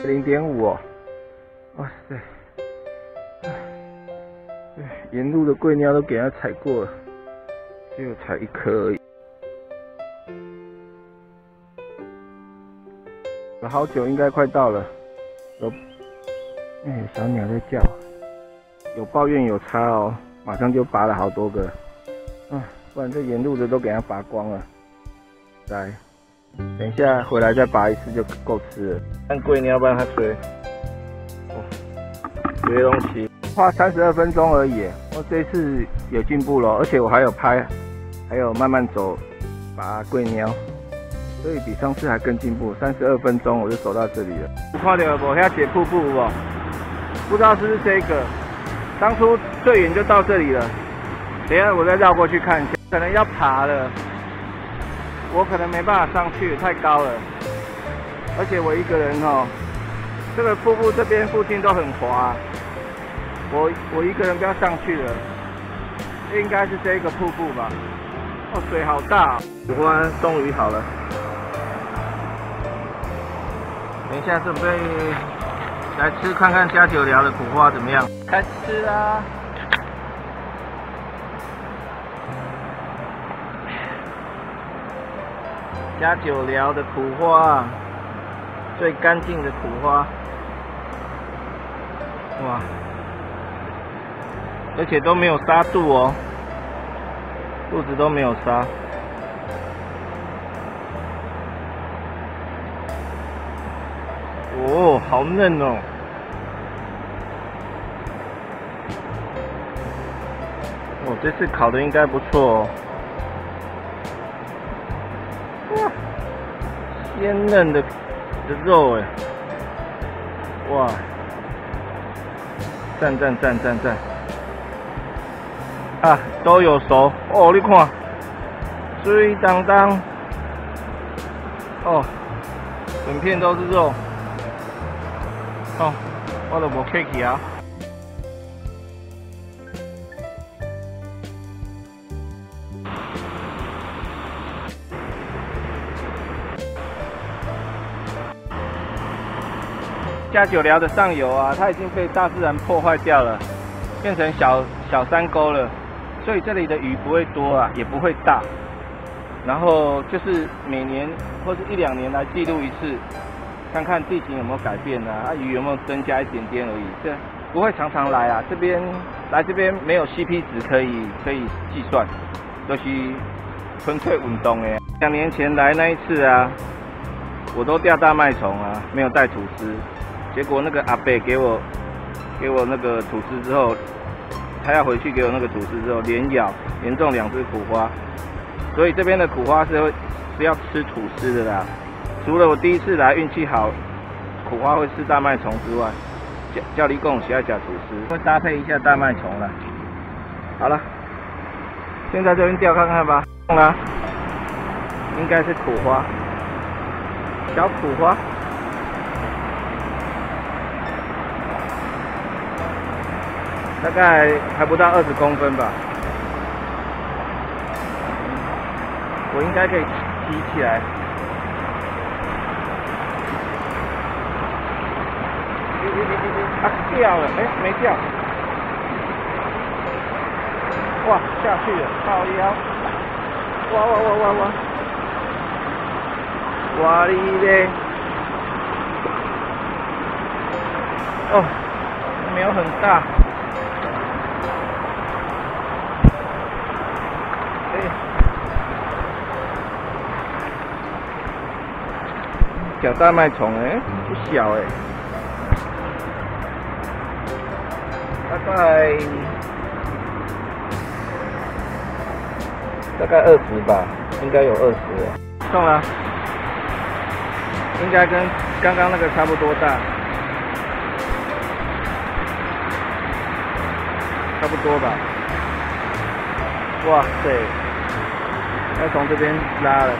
0.5哦，哇塞！沿路的桂鸟都给它踩过了，只有踩1颗而已。了好久，应该快到了。有，小鸟在叫，有抱怨有差哦，马上就拔了好多个。不然这沿路的都给它拔光了。来，等一下回来再拔一次就够吃了。看桂鸟帮它追，追东西。花32分钟而已，我这次有进步了，而且我还有拍，还有慢慢走拔桂鸟，所以比上次还更进步。32分钟我就走到这里了。看到了无？遐一个瀑布有无？不知道是不是这个，当初最远就到这里了。等一下我再绕过去看一下，可能要爬了，我可能没办法上去，太高了，而且我一个人哦，这个瀑布这边附近都很滑。我一个人不要上去了，应该是这个瀑布吧？哦，水好大，苦花终于好了。等一下准备来吃看看加九寮的苦花怎么样？开始吃啦！加九寮的苦花，最干净的苦花，哇！而且都没有杀肚哦，肚子都没有杀。哦，好嫩哦！这次烤的应该不错哦。哇，鲜嫩的肉哎！哇，赞！啊，都有熟哦！你看，水当当，哦，整片都是肉，哦，我都无客气啊。加九寮的上游啊，它已经被大自然破坏掉了，变成小山沟了。所以这里的鱼不会多啊，也不会大，然后就是每年或是1-2年来记录一次，看看地形有没有改变啊，鱼有没有增加一点点而已，这不会常常来啊。这边没有 CP 值可以计算，都是纯粹运动的。2年前来那一次啊，我都钓大麦虫啊，没有带吐司，结果那个阿伯给我那个吐司之后。他要回去给我那个吐司之后，连中2只苦花，所以这边的苦花是要吃吐司的啦。除了我第一次来运气好，苦花会吃大麦虫之外，叫你讲是要加吐司，会搭配一下大麦虫啦。好了，现在这边钓看看吧。啦，应该是苦花，小苦花。大概还不到20公分吧，我应该可以提起来。啊，掉了，没掉。哇，下去了，靠腰。哇哩嘞！哦，没有很大。小大麦虫不小大概20吧，应该有20了。中了，应该跟刚刚那个差不多大，差不多吧。哇塞，要从这边拉了。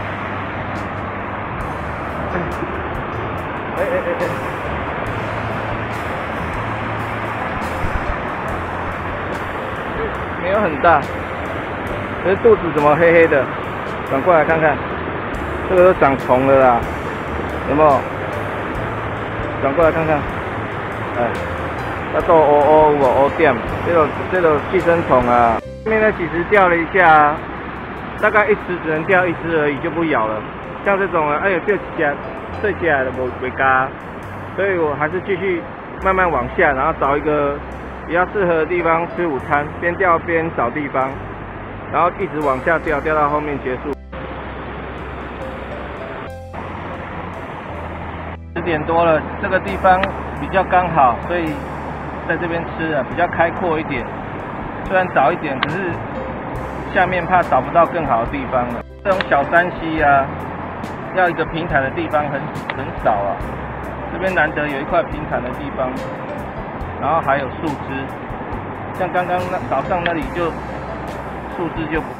没有很大，可是肚子怎么黑黑的？转过来看看，这个都长虫了啦，有没有？ 转过来看看，哎，要做乌有无乌点，这个寄生虫啊，后面的几只钓了一下，大概一只只能钓一只而已，就不咬了。像这种啊，哎呦，钓几只，碎起来了没嘎，所以我还是继续慢慢往下，然后找一个比较适合的地方吃午餐，边钓边找地方，然后一直往下钓，钓到后面结束。10点多了，这个地方比较刚好，所以在这边吃啊比较开阔一点。虽然早一点，可是下面怕找不到更好的地方了。这种小山溪啊，要一个平坦的地方很少啊。这边难得有一块平坦的地方，然后还有树枝，像刚刚早上那里就树枝就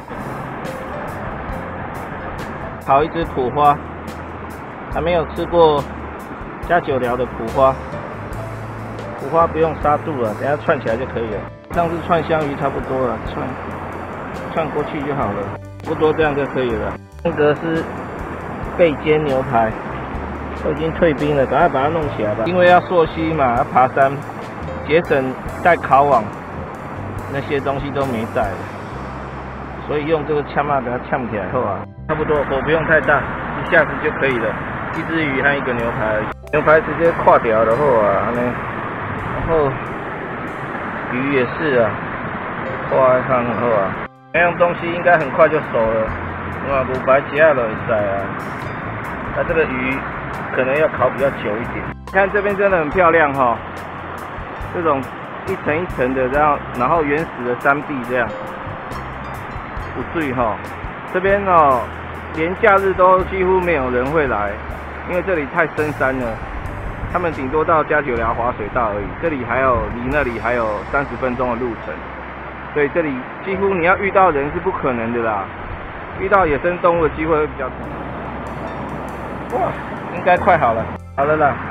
好一只苦花，还没有吃过加酒寮的苦花。苦花不用杀住了，等下串起来就可以了。上次串香鱼差不多了，串过去就好了，不多这样就可以了。那个是贝煎牛排，都已经退冰了，赶快把它弄起来吧。因为要溯溪嘛，要爬山，节省带烤网那些东西都没带了，所以用这个呛把它呛起来后啊，差不多火不用太大，一下子就可以了。一只鱼和一个牛排而已，牛排直接跨掉然后啊，然后鱼也是啊，跨在上后啊，那样东西应该很快就熟了。哇，牛排吃下就会使啊。那这个鱼可能要烤比较久一点。看这边真的很漂亮哈，这种一层一层的这样，然后原始的山壁这样，不醉哈。这边哦，连假日都几乎没有人会来，因为这里太深山了。他们顶多到加酒寮滑水道而已，这里离那里还有30分钟的路程，所以这里几乎你要遇到人是不可能的啦。遇到野生动物的机会会比较低。哇，应该快好了，好了啦。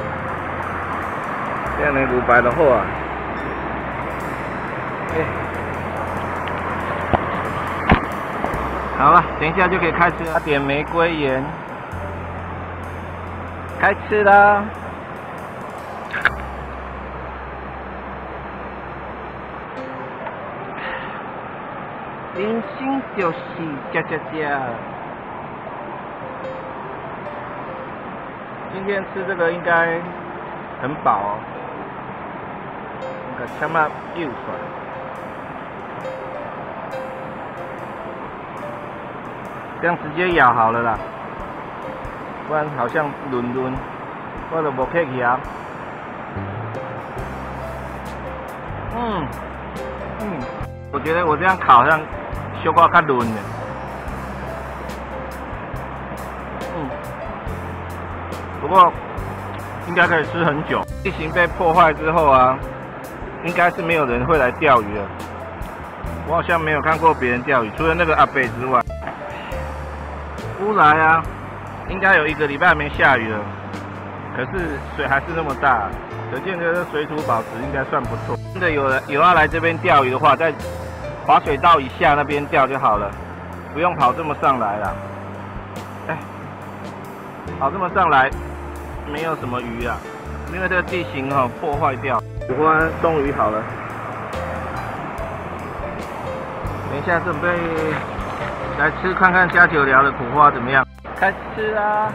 这样的牛排的货啊，好了，等一下就可以开吃了。点玫瑰盐，开吃啦。人生就是吃。今天吃这个应该很饱哦。那个枪嘛又出来，这样直接咬好了啦，不然好像润，我就无客气啊。我觉得我这样烤好像小可较润的。不过应该可以吃很久。地形被破坏之后啊，应该是没有人会来钓鱼了。我好像没有看过别人钓鱼，除了那个阿伯之外。乌来啊，应该有1个礼拜没下雨了，可是水还是那么大，可见这个水土保持应该算不错。真的有要来这边钓鱼的话，在滑水道以下那边钓就好了，不用跑这么上来了。跑这么上来没有什么鱼啊，因为这个地形破坏掉。苦花终于好了，等一下准备来吃看看加酒寮的苦花怎么样？开始吃啊！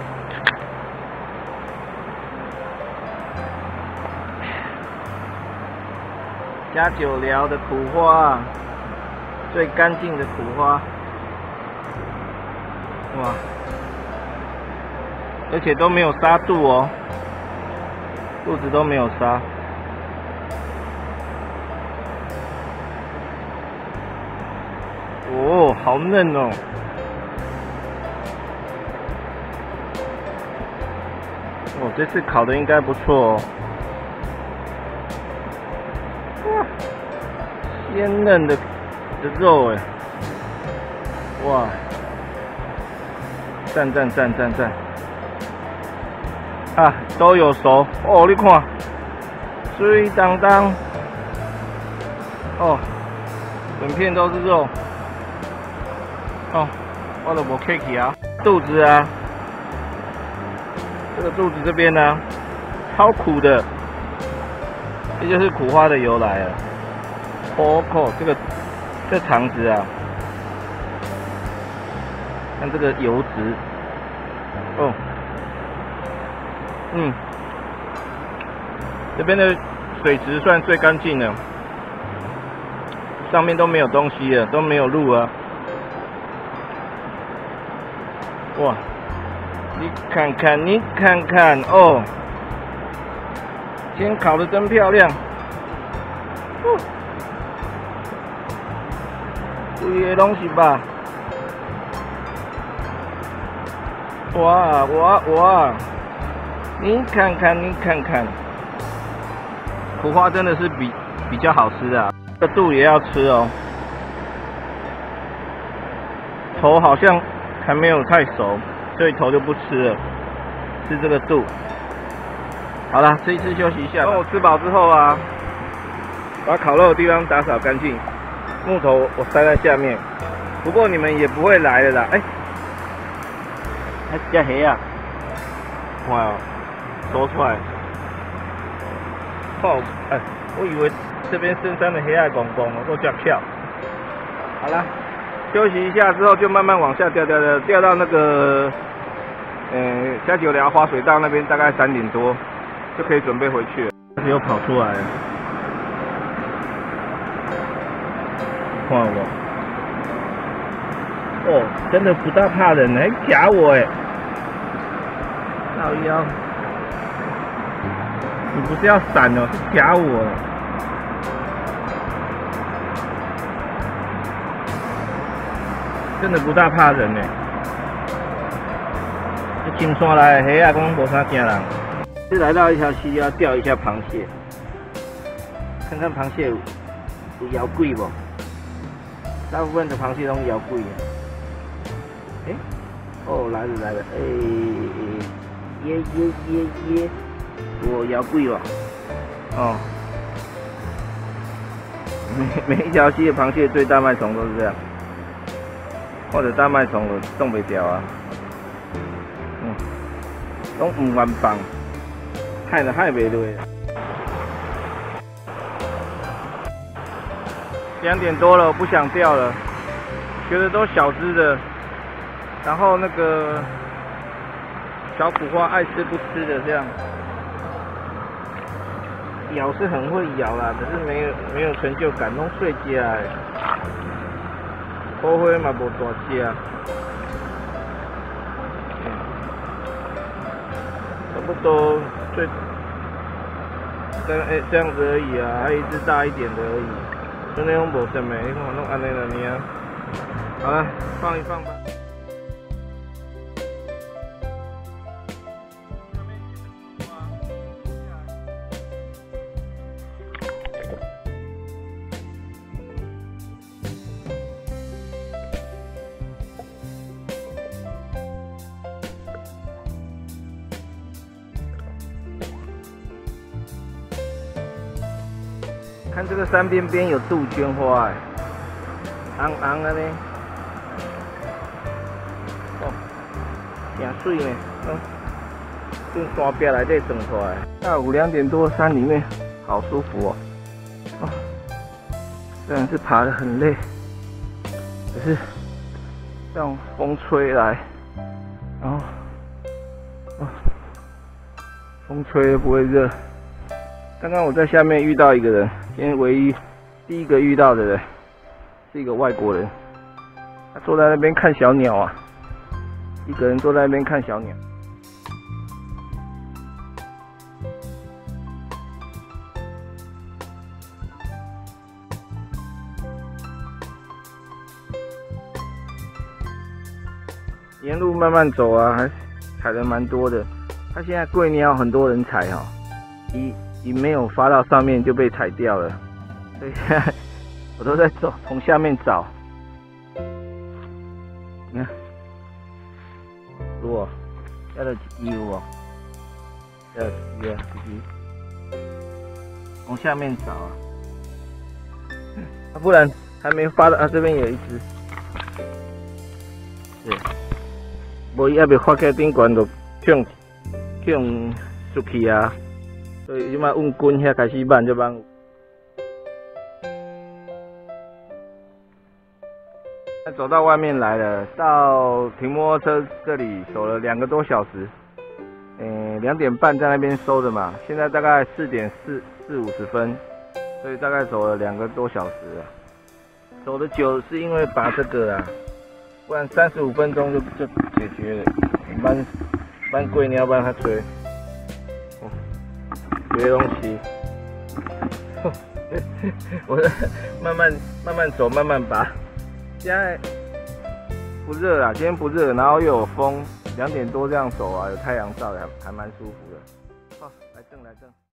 加酒寮的苦花，最干净的苦花，哇！而且都没有杀肚哦，肚子都没有杀。哦，好嫩哦！哦，这次烤的应该不错哦。哇，鲜嫩的肉哎！哇，赞！啊，都有熟哦！你看，水当当，哦，整片都是肉。哦，我都无客气啊。肚子啊，这个肚子这边呢， 超苦的，这就是苦花的由来了。哦靠，这肠子啊，看这个油脂，哦，这边的水质算最干净了，上面都没有东西了，都没有路啊。哇，你看看哦，今天烤得真漂亮。规个拢是吧？哇！你看看，苦花真的是比较好吃的啊，这肚也要吃哦。头好像还没有太熟，所以头就不吃了，吃这个肚。好啦，吃一次休息一下。等我吃饱之后啊，把烤肉的地方打扫干净。木头我塞在下面，不过你们也不会来的啦。还加黑啊！哇，多出来！哦，我以为这边深山的黑暗公公都叫跳。好啦，休息一下之后就慢慢往下掉到那个加九寮滑水道那边，大概3点多就可以准备回去了。又跑出来了。看我，哦，真的不大怕人，还夹我哎！老妖，你不是要闪哦，是夹我。真的不大怕人呢。这青山来的虾啊，讲无啥惊人。是来到一条溪，要钓一下螃蟹，看看螃蟹有摇贵不？大部分的螃蟹都摇贵啊。哦，来了，耶，我摇贵吧？哦，每一条溪的螃蟹对大麦虫都是这样，或者大麦虫我冻不掉啊，都唔愿放，害袂落。2点多了，我不想钓了，觉得都小只的，然后那个小苦花爱吃不吃的这样，咬是很会咬啦，可是没有成就感，拢碎只的，苦花嘛无大只，差不多这样子而已啊，还有一只大一点的而已。真的拢无什么，你看拢安尼了呢。好了，放一放吧。看这个山边边有杜鹃花，红的呢，哦，真水呢，从山壁内底长出来。下午2点多，山里面好舒服哦。虽然是爬得很累，可是这样风吹来，然后风吹又不会热。刚刚我在下面遇到一个人。今天第一个遇到的人是一个外国人，他坐在那边看小鸟啊，一个人坐在那边看小鸟。沿路慢慢走啊，还采的蛮多的。他现在桂鸟很多人采哦，一没有发到上面就被采掉了，所以现在我都在走，从下面找。你看，有哦，要了一有哦，要一啊，从下面找啊，不然还没发到啊，这边有一只，对，无伊还没发起顶悬就跳出去啊。 所以即摆运滚遐开始慢就慢。走到外面来了，到停摩托车这里走了2个多小时。2点半在那边收的嘛，现在大概4点50分，所以大概走了2个多小时了。走的久是因为把这个啊，不然35分钟就解决了。蛮贵，你要帮他吹，别东西。我慢慢走，慢慢拔。现在不热啦，今天不热，然后又有风，2点多这样走啊，有太阳照，还蛮舒服的。好，来正。